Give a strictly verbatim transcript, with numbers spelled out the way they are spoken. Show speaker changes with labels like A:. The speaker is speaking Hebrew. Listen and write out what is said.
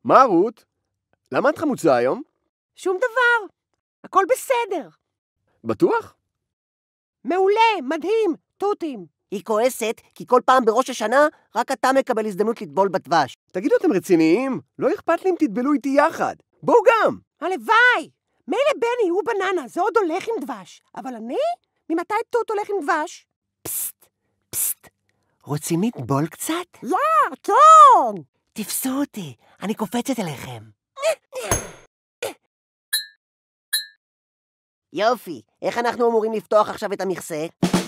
A: מה, רות? למה את חמוצה היום?
B: שום דבר. הכל בסדר.
A: בטוח?
B: מעולה, מדהים, תותים.
C: היא כועסת, כי כל פעם בראש השנה רק אתה מקבל הזדמנות לטבול בדבש.
A: תגידו, אתם רציניים? לא אכפת לי אם תטבלו איתי יחד. בואו גם!
B: הלוואי! מילא בני הוא בננה, זה עוד הולך עם דבש. אבל אני? ממתי תות הולך עם דבש?
C: פסט, פסט. רוצים לטבול קצת?
B: יא, כן!
C: תפסו אותי, אני קופצת אליכם. יופי, איך אנחנו אמורים לפתוח עכשיו את המכסה?